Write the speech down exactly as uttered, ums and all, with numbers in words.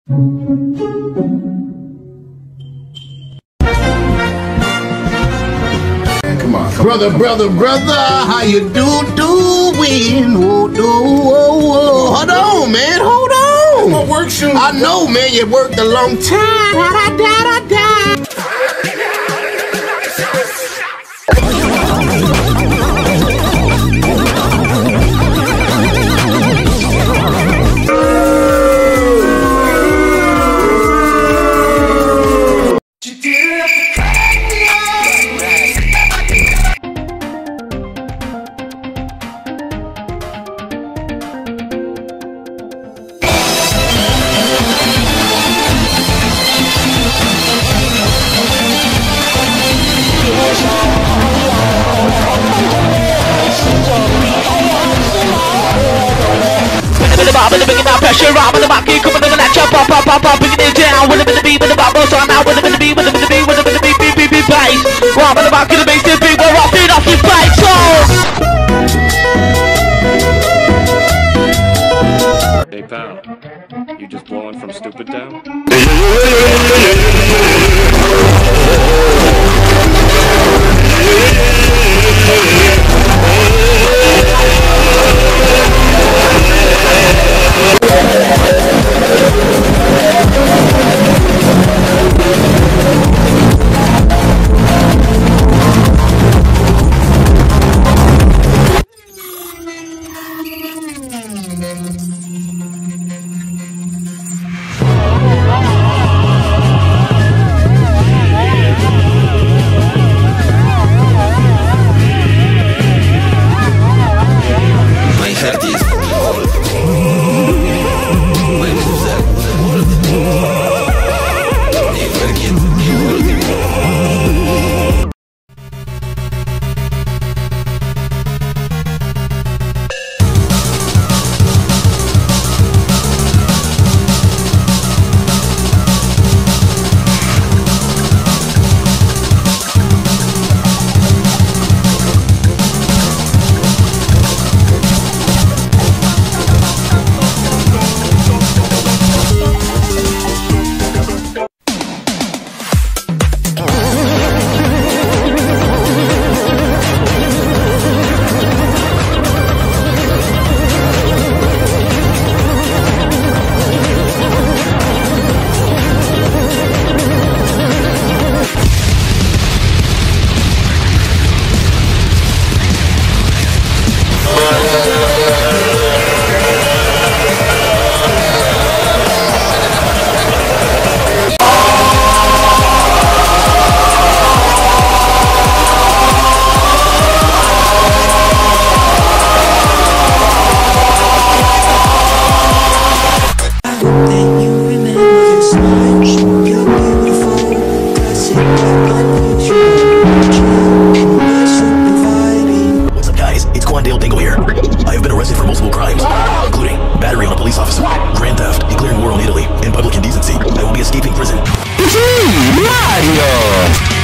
Come on, come brother, on. brother, brother, how you do doing? Oh, do, oh, oh. Hold on, man, hold on. My work shoes. I know, man, you worked a long time. Da, da, da, da. With the bringing down pressure, rob with the market, coming to the latch up, pop, pop, pop, pop, bringing it down. With the bit of beat, with the bubble, so I'm out with the bit of beat, with the bit of beat, with the bit of beat, beat, beat, beat, bass. Rob with the market, the bass, the beat, we're off it, off your bike, so. Hey pal, you just blowing from Stupid Town? Grand theft, declaring war on Italy, and public indecency. I will be escaping prison. Mario!